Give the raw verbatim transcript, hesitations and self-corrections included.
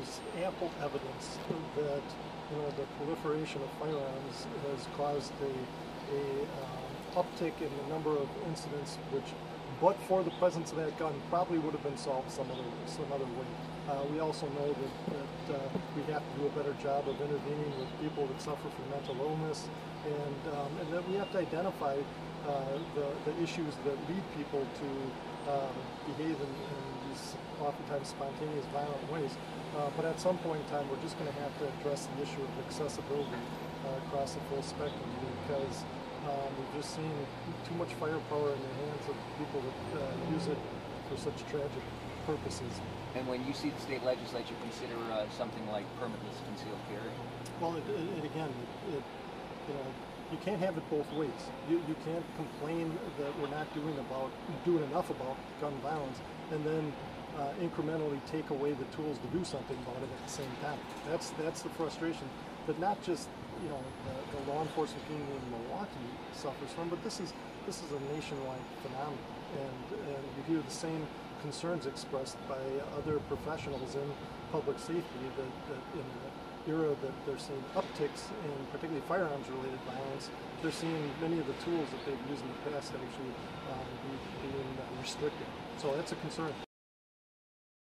there's ample evidence that you know the proliferation of firearms has caused a, a um, uptick in the number of incidents which, but for the presence of that gun, probably would have been solved some other some other way. Uh, we also know that, that uh, we have to do a better job of intervening with people that suffer from mental illness, and um, and that we have to identify uh, the the issues that lead people to um, behave in, in these oftentimes spontaneous, violent ways. Uh, but at some point in time, we're just going to have to address the issue of accessibility uh, across the full spectrum, because um, we've just seen too much firepower in the hands of people that uh, use it for such tragic purposes. And when you see the state legislature consider uh, something like permitless concealed carry? Well, it, it, it again, it, it, you know, you can't have it both ways. You, you can't complain that we're not doing about doing enough about gun violence, and then uh, incrementally take away the tools to do something about it at the same time. That's that's the frustration that not just you know the, the law enforcement community in Milwaukee suffers from, but this is this is a nationwide phenomenon, and and you hear the same concerns expressed by other professionals in public safety that, that in the era that they're seeing upticks in particularly firearms related violence, they're seeing many of the tools that they've used in the past actually um, be, being restricted. So that's a concern.